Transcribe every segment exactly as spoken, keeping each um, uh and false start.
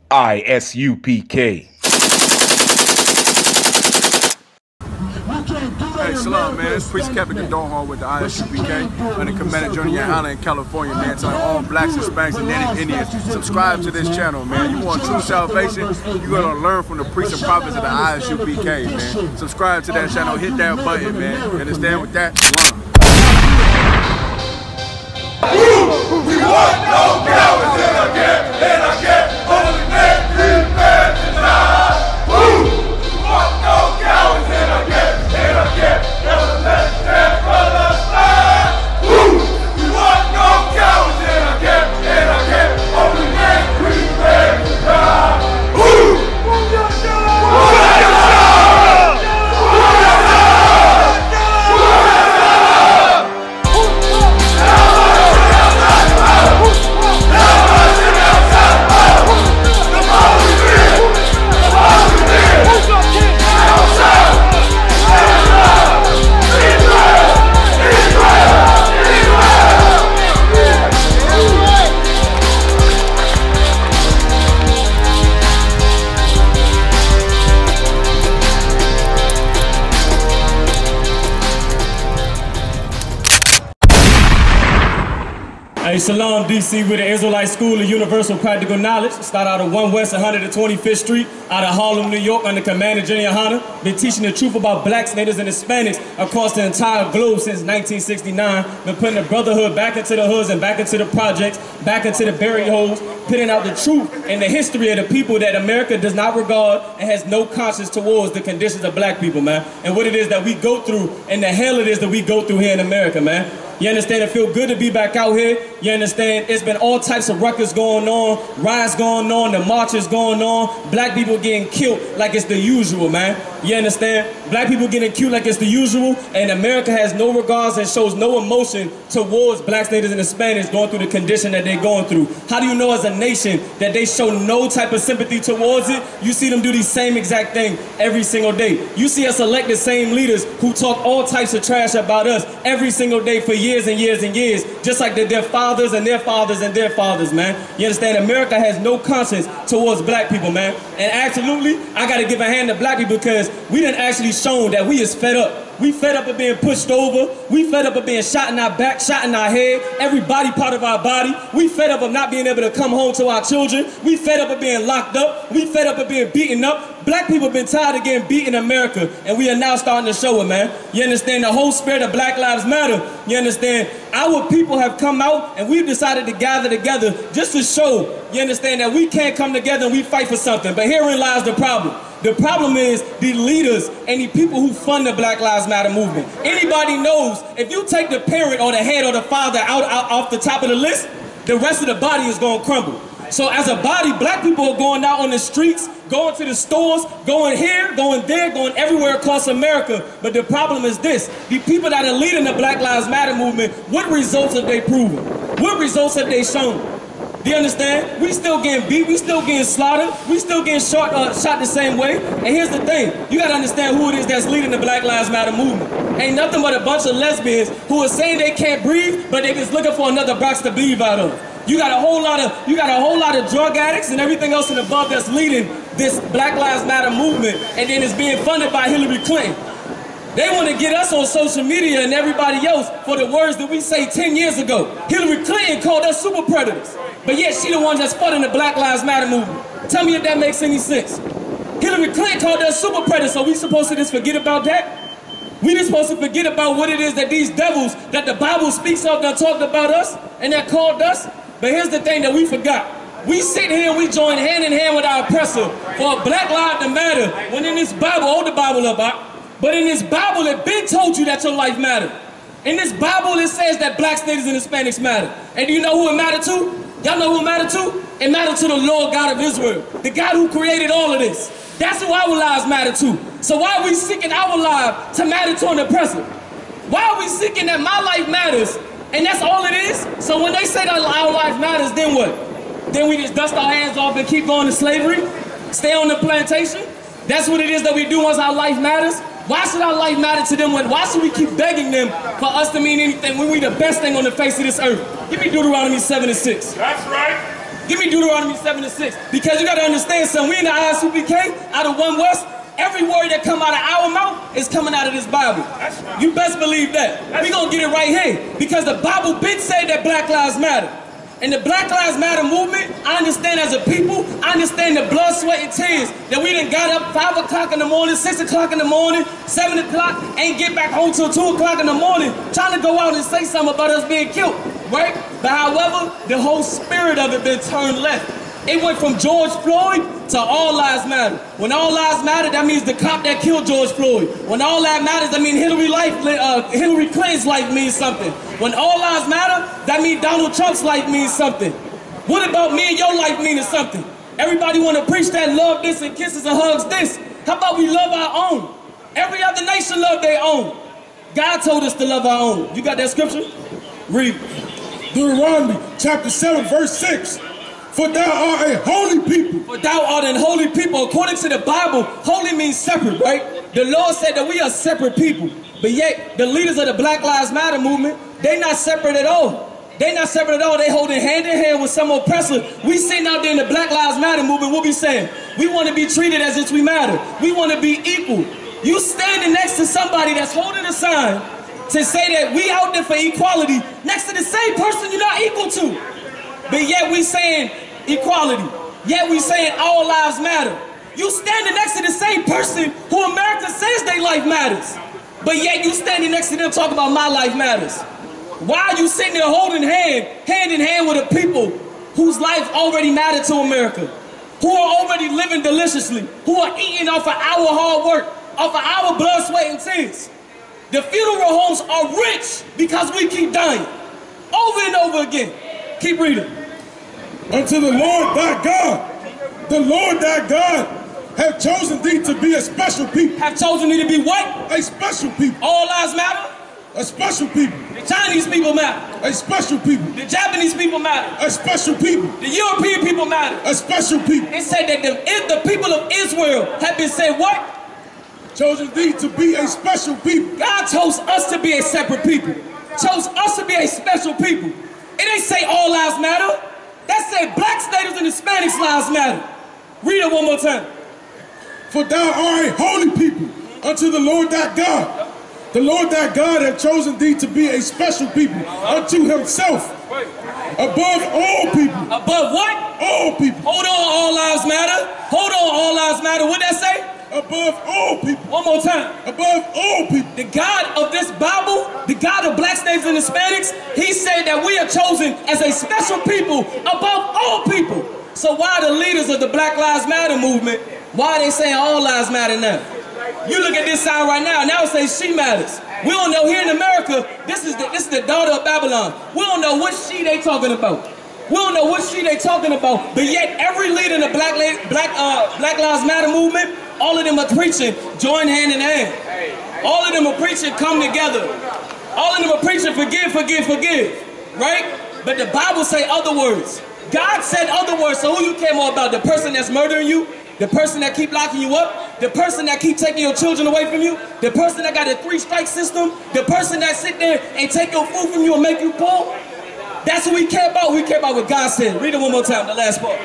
I S U P K. Hey, shalom, man. It's Priest Captain Condon with the I S U P K under Commander Johnny Yahana in California, man. Telling all blacks, Hispanics, and Native Indians, subscribe to this channel, man. You want true salvation? You're going to learn from the priests and prophets of the I S U P K, man. Subscribe to that channel. Hit that button, man. You understand with that? Learn. We want no cowards in our camp, in our camp, only men, free men to die. Woo! We want no cowards in our camp, in our camp, never let their brothers die. Woo! We want no cowards in our camp, in our camp, only men, free men to die. Woo! Hey, Shalom, D C with the Israelite School of Universal Practical Knowledge. Start out of one West one hundred twenty-fifth Street, out of Harlem, New York, under Commander Johnny Yahana. Been teaching the truth about blacks, natives, and Hispanics across the entire globe since nineteen sixty-nine. Been putting the brotherhood back into the hoods and back into the projects, back into the buried holes, putting out the truth and the history of the people that America does not regard and has no conscience towards the conditions of black people, man. And what it is that we go through and the hell it is that we go through here in America, man. You understand? It feel good to be back out here. You understand? It's been all types of ruckus going on, riots going on, the marches going on, black people getting killed like it's the usual, man. You understand? Black people getting killed like it's the usual, and America has no regards and shows no emotion towards blacks, natives, and Hispanics going through the condition that they're going through. How do you know as a nation that they show no type of sympathy towards it? You see them do the same exact thing every single day. You see us elect the same leaders who talk all types of trash about us every single day for years and years and years, just like their fathers and their fathers and their fathers, man. You understand? America has no conscience towards black people, man. And absolutely, I got to give a hand to black people because we done actually shown that we is fed up. We fed up of being pushed over. We fed up of being shot in our back, shot in our head, every body part of our body. We fed up of not being able to come home to our children. We fed up of being locked up. We fed up of being beaten up. Black people have been tired of getting beat in America, and we are now starting to show it, man. You understand? The whole spirit of Black Lives Matter. You understand? Our people have come out, and we've decided to gather together just to show, you understand, that we can't come together and we fight for something. But herein lies the problem. The problem is the leaders and the people who fund the Black Lives Matter movement. Anybody knows if you take the parent or the head or the father out, out off the top of the list, the rest of the body is going to crumble. So as a body, black people are going out on the streets, going to the stores, going here, going there, going everywhere across America. But the problem is this: the people that are leading the Black Lives Matter movement, what results have they proven? What results have they shown? Do you understand? We still getting beat, we still getting slaughtered, we still getting shot, uh, shot the same way. And here's the thing, you gotta understand who it is that's leading the Black Lives Matter movement. Ain't nothing but a bunch of lesbians who are saying they can't breathe, but they just looking for another box to breathe out of. You got a whole lot of, you got a whole lot of drug addicts and everything else in the above that's leading this Black Lives Matter movement, and then it's being funded by Hillary Clinton. They want to get us on social media and everybody else for the words that we say ten years ago. Hillary Clinton called us super predators, but yet she the one that's funding the Black Lives Matter movement. Tell me if that makes any sense. Hillary Clinton called us super predators, so we supposed to just forget about that? We just supposed to forget about what it is that these devils that the Bible speaks of that talked about us and that called us? But here's the thing that we forgot. We sit here and we join hand in hand with our oppressor for a Black Lives Matter, when in this Bible, hold the Bible up, but in this Bible, it been told you that your life mattered. In this Bible, it says that blacks, natives, and Hispanics matter. And do you know who it mattered to? Y'all know who it mattered to? It mattered to the Lord God of Israel, the God who created all of this. That's who our lives matter to. So why are we seeking our life to matter to an oppressor? Why are we seeking that my life matters, and that's all it is? So when they say that our life matters, then what? Then we just dust our hands off and keep going to slavery? Stay on the plantation? That's what it is that we do once our life matters? Why should our life matter to them? When, why should we keep begging them for us to mean anything when we the best thing on the face of this earth? Give me Deuteronomy seven and six. That's right. Give me Deuteronomy seven and six. Because you got to understand something. We in the I S U P K, out of One West, every word that come out of our mouth is coming out of this Bible. You best believe that. We're going to get it right here. Because the Bible been said that Black Lives Matter. And the Black Lives Matter movement, I understand as a people, I understand the blood, sweat, and tears that we done got up five o'clock in the morning, six o'clock in the morning, seven o'clock, ain't get back home till two o'clock in the morning, trying to go out and say something about us being killed, right? But however, the whole spirit of it been turned left. It went from George Floyd to All Lives Matter. When All Lives Matter, that means the cop that killed George Floyd. When All Lives Matters, that means Hillary, life, uh, Hillary Clinton's life means something. When All Lives Matter, that means Donald Trump's life means something. What about me and your life meaning something? Everybody want to preach that love this and kisses and hugs this. How about we love our own? Every other nation love their own. God told us to love our own. You got that scripture? Read. Deuteronomy chapter seven, verse six. For thou art a holy people. For thou art an holy people. According to the Bible, holy means separate, right? The Lord said that we are separate people. But yet, the leaders of the Black Lives Matter movement, they not separate at all. They not separate at all. They holding hand in hand with some oppressor. We sitting out there in the Black Lives Matter movement, we'll be saying, we want to be treated as if we matter. We want to be equal. You standing next to somebody that's holding a sign to say that we out there for equality next to the same person you're not equal to. But yet we saying equality. Yet we saying all lives matter. You standing next to the same person who America says their life matters. But yet you standing next to them talking about my life matters. Why are you sitting there holding hand, hand in hand with the people whose life already mattered to America? Who are already living deliciously? Who are eating off of our hard work, off of our blood, sweat, and tears? The funeral homes are rich because we keep dying. Over and over again. Keep reading. Unto the Lord thy God, the Lord thy God have chosen thee to be a special people. Have chosen thee to be what? A special people. All lives matter? A special people. The Chinese people matter. A special people. The Japanese people matter. A special people. The European people matter. A special people. It said that the, the people of Israel have been said what? Chosen thee to be a special people. God chose us to be a separate people. Chose us to be a special people. It ain't say all lives matter. That said black status and Hispanics lives matter. Read it one more time. For thou art a holy people unto the Lord thy God. The Lord thy God hath chosen thee to be a special people unto himself. Above all people. Above what? All people. Hold on, all lives matter. Hold on, all lives matter. What'd that say? Above all people. One more time. Above all people. The God of this Bible, the God of blacks, natives, and Hispanics, he said that we are chosen as a special people above all people. So why the leaders of the Black Lives Matter movement, why are they saying all lives matter now? You look at this sign right now, now it says she matters. We don't know here in America, this is the, this is the daughter of Babylon. We don't know what she they talking about. We don't know what she they talking about, but yet every leader in the Black, Black, uh, Black Lives Matter movement, all of them are preaching, join hand in hand. All of them are preaching, come together. All of them are preaching, forgive, forgive, forgive, right? But the Bible say other words. God said other words, so who you care more about? The person that's murdering you? The person that keep locking you up? The person that keep taking your children away from you? The person that got a three-strike system? The person that sit there and take your food from you and make you poor? That's what we care about. We care about what God said. Read it one more time, the last part.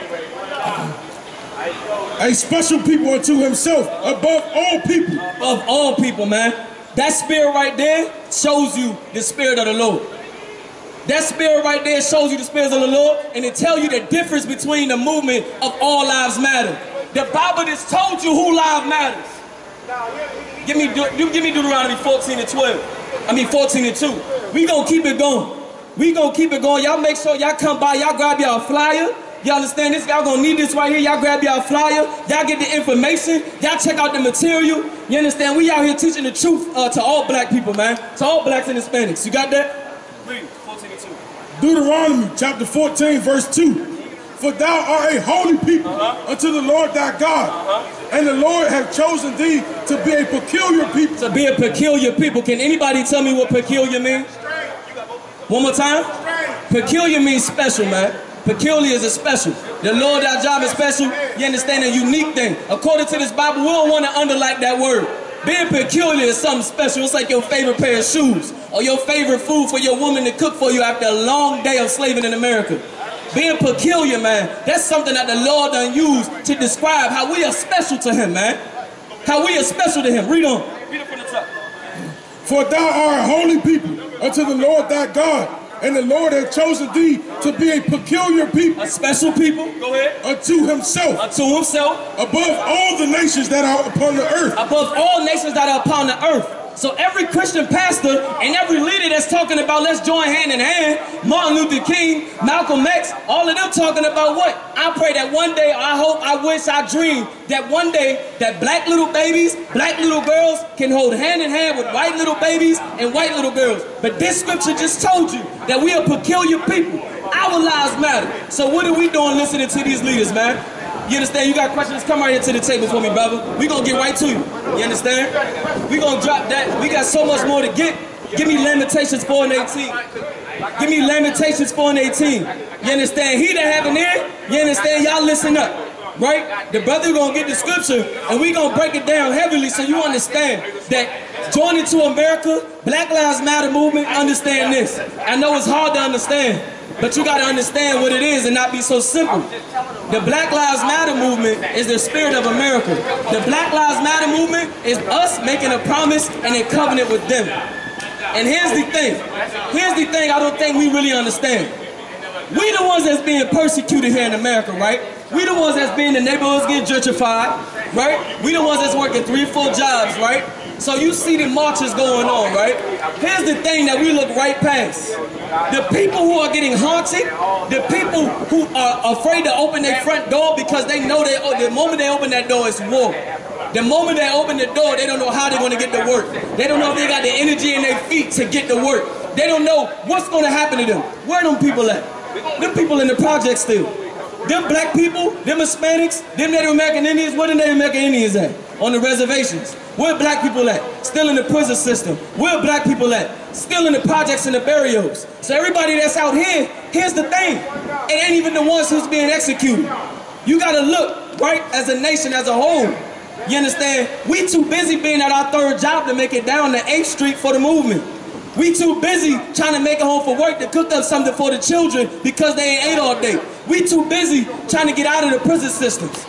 A special people unto himself, above all people. Above all people, man. That spirit right there shows you the spirit of the Lord. That spirit right there shows you the spirit of the Lord, and it tells you the difference between the movement of all lives matter. The Bible just told you who life matters. Give me, you give me Deuteronomy fourteen and twelve. I mean fourteen and two. We gonna keep it going. We gonna keep it going. Y'all make sure y'all come by. Y'all grab y'all flyer. Y'all understand this? Y'all gonna need this right here. Y'all grab y'all flyer. Y'all get the information. Y'all check out the material. You understand? We out here teaching the truth uh, to all black people, man. To all blacks and Hispanics. You got that? Read fourteen and two. Deuteronomy chapter fourteen, verse two. For thou art a holy people uh-huh. unto the Lord thy God, uh-huh. and the Lord hath chosen thee to be a peculiar people. To be a peculiar people. Can anybody tell me what peculiar means? One more time. Peculiar means special, man. Peculiar is a special. The Lord thy job is special. You understand? A unique thing. According to this Bible, we don't want to underline that word. Being peculiar is something special. It's like your favorite pair of shoes or your favorite food for your woman to cook for you after a long day of slaving in America. Being peculiar, man, that's something that the Lord done used to describe how we are special to him, man. How we are special to him. Read on. Read it from the top. For thou art a holy people unto the Lord thy God, and the Lord hath chosen thee to be a peculiar people. A special people. Go ahead. Unto himself. Unto himself. Above all the nations that are upon the earth. Above all nations that are upon the earth. So every Christian pastor and every leader that's talking about let's join hand in hand, Martin Luther King, Malcolm X, all of them talking about what? I pray that one day, I hope, I wish, I dream that one day that black little babies, black little girls can hold hand in hand with white little babies and white little girls. But this scripture just told you that we are peculiar people. Our lives matter. So what are we doing listening to these leaders, man? You understand? You got questions? Come right here to the table for me, brother. We gonna get right to you. You understand? We gonna drop that. We got so much more to get. Give me Lamentations four and eighteen. Give me Lamentations four and eighteen. You understand? He that have an ear, you understand? Y'all listen up. Right? The brother gonna get the scripture and we gonna break it down heavily so you understand that joining to America, Black Lives Matter movement, understand this. I know it's hard to understand, but you got to understand what it is and not be so simple. The Black Lives Matter movement is the spirit of America. The Black Lives Matter movement is us making a promise and a covenant with them. And here's the thing. Here's the thing I don't think we really understand. We the ones that's being persecuted here in America, right? We the ones that's being in the neighborhoods getting gentrified, right? We the ones that's working three, four jobs, right? So you see the marches going on, right? Here's the thing that we look right past. The people who are getting haunted, the people who are afraid to open their front door because they know they, oh, the moment they open that door, it's war. The moment they open the door, they don't know how they're going to get to work. They don't know if they got the energy in their feet to get to work. They don't know what's going to happen to them. Where are them people at? Them people in the project still. Them black people, them Hispanics, them Native American Indians, where the Native American Indians at? On the reservations. Where black people at? Still in the prison system. Where black people at? Still in the projects and the burials. So everybody that's out here, here's the thing. It ain't even the ones who's being executed. You gotta look, right, as a nation as a whole. You understand? We too busy being at our third job to make it down to eighth street for the movement. We too busy trying to make it home for work to cook up something for the children because they ain't ate all day. We too busy trying to get out of the prison systems.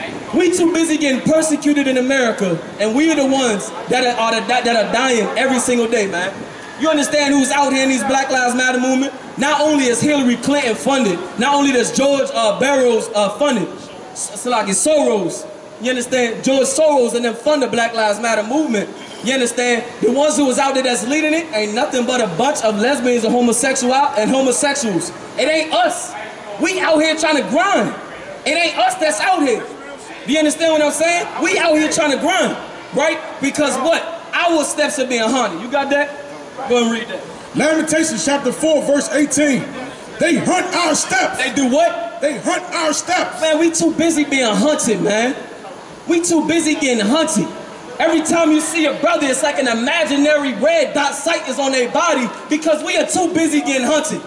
We too busy getting persecuted in America, and we are the ones that are, are the, that, that are dying every single day, man. You understand who's out here in these Black Lives Matter movement? Not only is Hillary Clinton funded, not only does George uh, Barrows uh, funded, so like it's Soros, you understand? George Soros and them fund the Black Lives Matter movement. You understand? The ones who was out there that's leading it ain't nothing but a bunch of lesbians and homosexual and homosexuals. It ain't us. We out here trying to grind. It ain't us that's out here. Do you understand what I'm saying? We out here trying to grind, right? Because what? Our steps are being haunted. You got that? Go and read that. Lamentations chapter four, verse eighteen. They hunt our steps. They do what? They hunt our steps. Man, we too busy being hunted, man. We too busy getting hunted. Every time you see a brother, it's like an imaginary red dot sight is on their body because we are too busy getting hunted.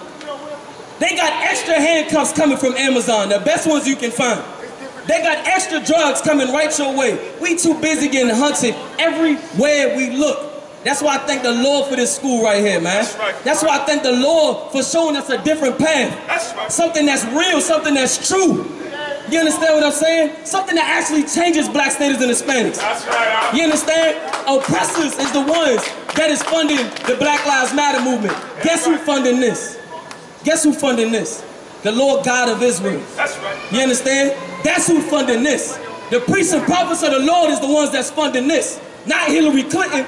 They got extra handcuffs coming from Amazon, the best ones you can find. They got extra drugs coming right your way. We too busy getting hunted everywhere we look. That's why I thank the Lord for this school right here, man. That's right. That's why I thank the Lord for showing us a different path. That's right. Something that's real, something that's true. You understand what I'm saying? Something that actually changes black status and Hispanics. That's right. You understand? Oppressors is the ones that is funding the Black Lives Matter movement. Guess who funding this? Guess who funding this? The Lord God of Israel. That's right. You understand? That's who funding this. The priests and prophets of the Lord is the ones that's funding this. Not Hillary Clinton.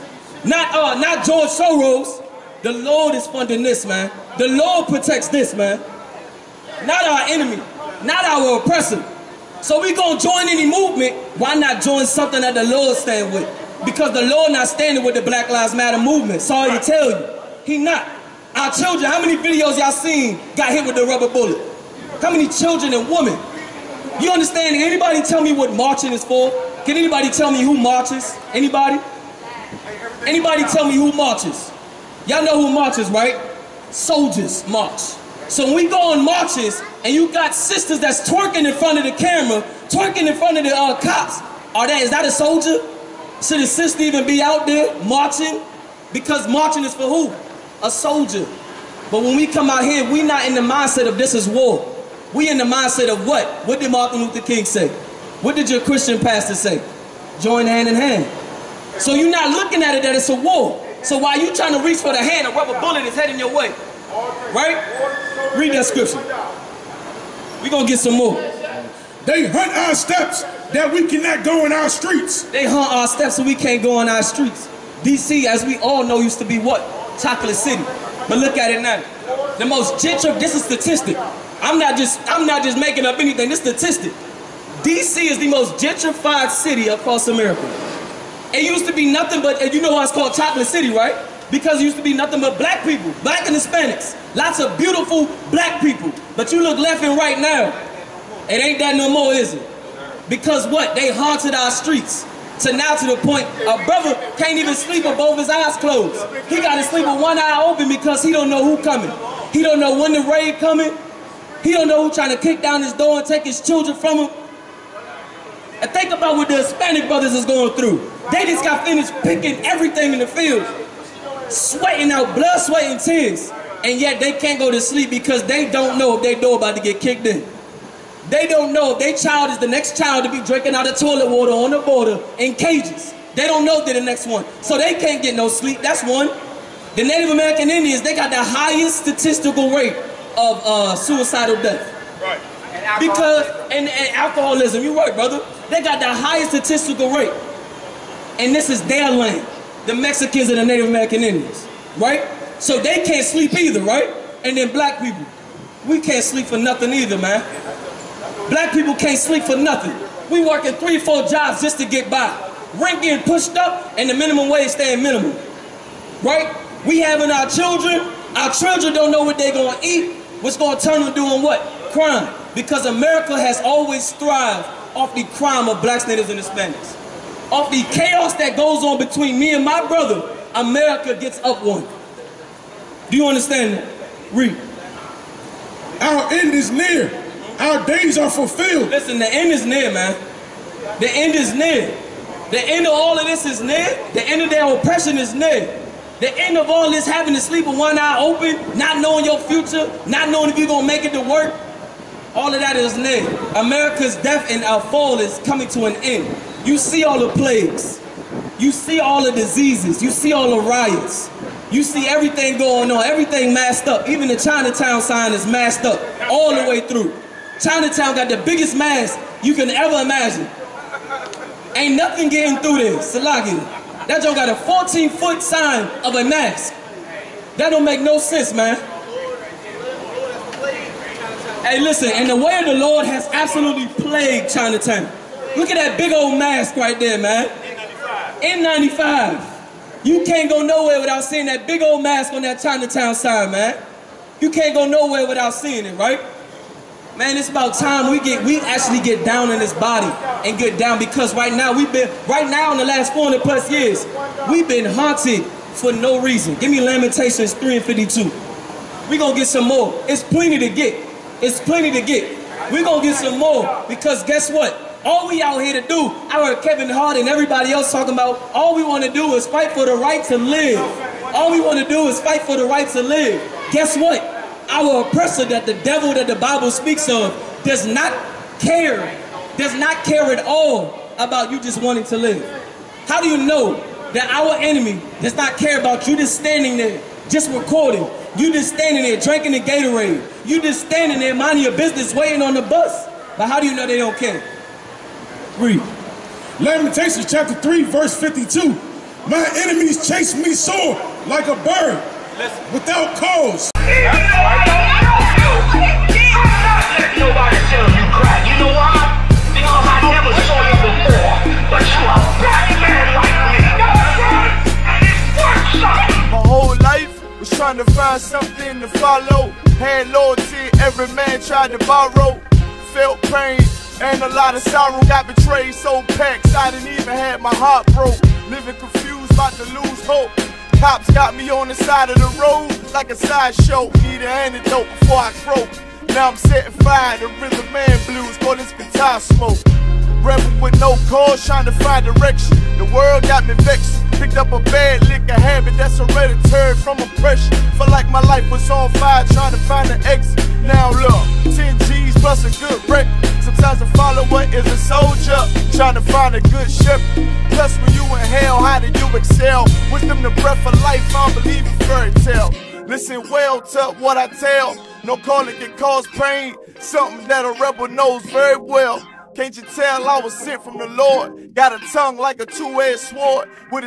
Not uh, not George Soros. The Lord is funding this, man. The Lord protects this, man. Not our enemy. Not our oppressor. So we gonna join any movement. Why not join something that the Lord stand with? Because the Lord not standing with the Black Lives Matter movement. Sorry to tell you. He not. Our children, how many videos y'all seen got hit with the rubber bullet? How many children and women? You understand? Anybody tell me what marching is for? Can anybody tell me who marches? Anybody? Anybody tell me who marches? Y'all know who marches, right? Soldiers march. So when we go on marches and you got sisters that's twerking in front of the camera, twerking in front of the uh, cops, are that, is that a soldier? Should a sister even be out there marching? Because marching is for who? A soldier. But when we come out here, we not in the mindset of this is war. We in the mindset of what? What did Martin Luther King say? What did your Christian pastor say? Join hand in hand. So you're not looking at it that it's a war. So while you trying to reach for the hand, a rubber bullet is heading your way. Right? Read that scripture. We're going to get some more. They hunt our steps that we cannot go in our streets. They hunt our steps so we can't go in our streets. D C, as we all know, used to be what? Chocolate City. But look at it now. The most gentrified, this is statistic. I'm not just I'm not just making up anything, this statistic. D C is the most gentrified city across America. It used to be nothing but, and you know why it's called Chocolate City, right? Because it used to be nothing but black people, black and Hispanics. Lots of beautiful black people. But you look left and right now, it ain't that no more, is it? Because what? They haunted our streets. To now to the point, a brother can't even sleep with both his eyes closed. He got to sleep with one eye open because he don't know who coming. He don't know when the raid coming. He don't know who trying to kick down his door and take his children from him. And think about what the Hispanic brothers is going through. They just got finished picking everything in the field, sweating out blood, sweat, and tears. And yet they can't go to sleep because they don't know if their door about to get kicked in. They don't know if their child is the next child to be drinking out of toilet water on the border in cages. They don't know they're the next one. So they can't get no sleep. That's one. The Native American Indians, they got the highest statistical rate of uh, suicidal death. Right. Because, and, and alcoholism, you're right, brother. They got the highest statistical rate. And this is their land. The Mexicans and the Native American Indians, right? So they can't sleep either, right? And then black people, we can't sleep for nothing either, man. Black people can't sleep for nothing. We working three, four jobs just to get by. Rent getting pushed up and the minimum wage staying minimum. Right? We having our children. Our children don't know what they're going to eat. What's going to turn them doing what? Crime. Because America has always thrived off the crime of blacks, natives, and Hispanics. Off the chaos that goes on between me and my brother, America gets up one. Do you understand that? Read. Our end is near. Our days are fulfilled. Listen, the end is near, man. The end is near. The end of all of this is near. The end of their oppression is near. The end of all this having to sleep with one eye open, not knowing your future, not knowing if you're going to make it to work, all of that is near. America's death and our fall is coming to an end. You see all the plagues. You see all the diseases. You see all the riots. You see everything going on, everything masked up. Even the Chinatown sign is masked up all the way through. Chinatown got the biggest mask you can ever imagine. Ain't nothing getting through there, Salagi. That joint got a fourteen foot sign of a mask. That don't make no sense, man. Hey, listen, and the way of the Lord has absolutely plagued Chinatown. Look at that big old mask right there, man. N ninety-five. You can't go nowhere without seeing that big old mask on that Chinatown sign, man. You can't go nowhere without seeing it, right? Man, it's about time we get we actually get down in this body and get down, because right now we've been right now in the last four hundred plus years, we've been haunted for no reason. Give me Lamentations three and fifty-two. We're gonna get some more. It's plenty to get. It's plenty to get. We're gonna get some more, because guess what? All we out here to do, I heard Kevin Hart and everybody else talking about, all we want to do is fight for the right to live. All we want to do is fight for the right to live. Guess what? Our oppressor, that the devil that the Bible speaks of, does not care, does not care at all about you just wanting to live. How do you know that our enemy does not care about you just standing there, just recording? You just standing there drinking the Gatorade. You just standing there minding your business waiting on the bus. But how do you know they don't care? Read. Lamentations chapter three, verse fifty-two. My enemies chase me sore like a bird without cause. Nobody tell you cry. You know why? Because I never saw you before. But you are a black man like me. And it's worth something. My whole life was trying to find something to follow. Had loyalty, every man tried to borrow. Felt pain and a lot of sorrow. Got betrayed, so packed, I didn't even have my heart broke. Living confused, about to lose hope. Cops got me on the side of the road like a sideshow. Need an antidote before I croak. Now I'm setting fire to Rhythm Man blues, call this guitar smoke. Rebel with no cause, trying to find direction. The world got me vexed. Picked up a bad liquor habit that's hereditary from oppression. Felt like my life was on fire trying to find an exit. Now look, ten G's plus a good record. Sometimes a follower is a soldier trying to find a good shepherd. Plus when you in hell, how do you excel? Wisdom the breath of life, I don't believe in fairy tale. Listen well to what I tell. No calling can cause pain, something that a rebel knows very well. Can't you tell I was sent from the Lord? Got a tongue like a two-edged sword with a